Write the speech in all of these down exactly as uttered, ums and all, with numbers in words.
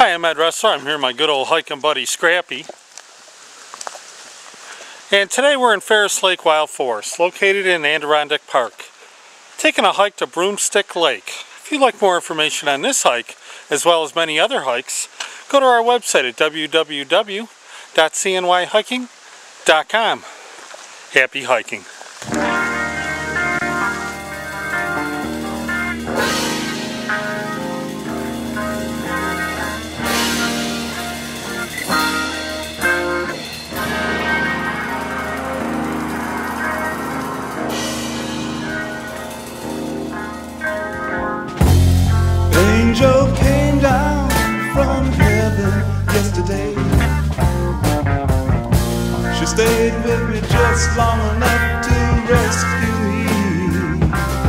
Hi, I'm Ed Wrestler. I'm here with my good old hiking buddy Scrappy. And today we're in Ferris Lake Wild Forest, located in Adirondack Park. Taking a hike to Broomstick Lake. If you'd like more information on this hike, as well as many other hikes, go to our website at w w w dot c n y hiking dot com. Happy hiking. Angel came down from heaven yesterday. She stayed with me just long enough to rescue me.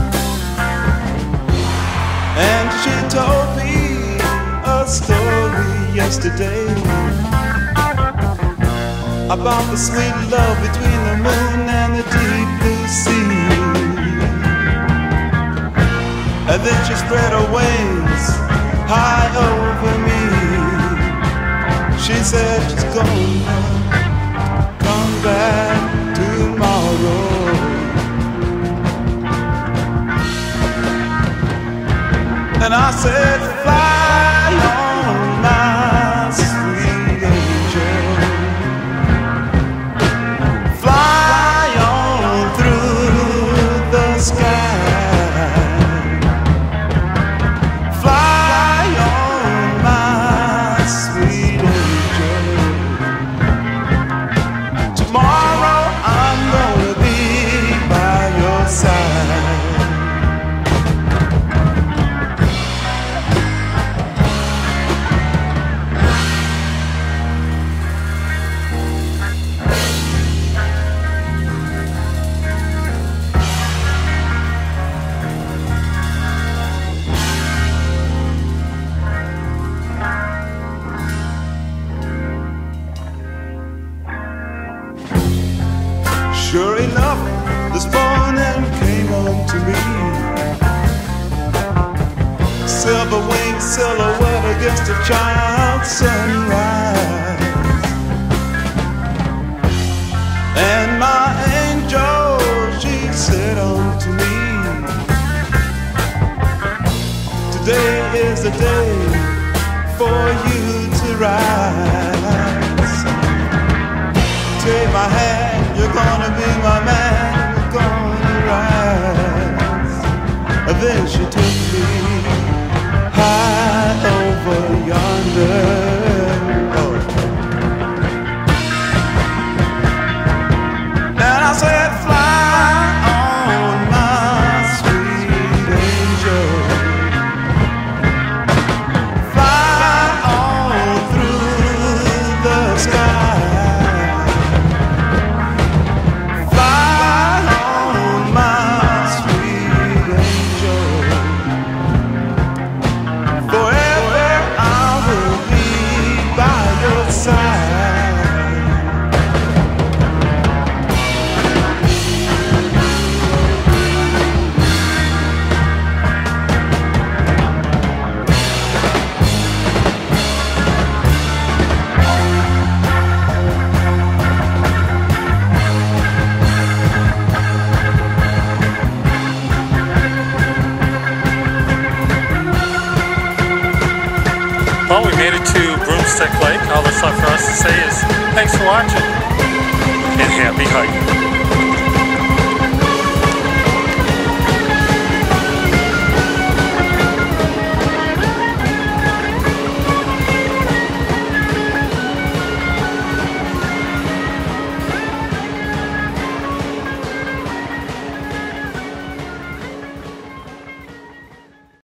And she told me a story yesterday about the sweet love between the moon and the deep blue sea. And then she spread her wings high over me. She said she's gonna come back tomorrow. And I said, fly on, my sweet angel. Fly on through the sky. Sure enough, this morning came home to me. Silver winged silhouette against a child's sunrise. And my angel, she said unto me, today is the day for you to rise. Take my hand, you're gonna be my man, you're gonna rise. And then she took me high over yonder. Oh. And I said, fly on, my sweet angel. Fly on through the sky. Well, we made it to Broomstick Lake. All that's left for us to say is thanks for watching and happy hiking.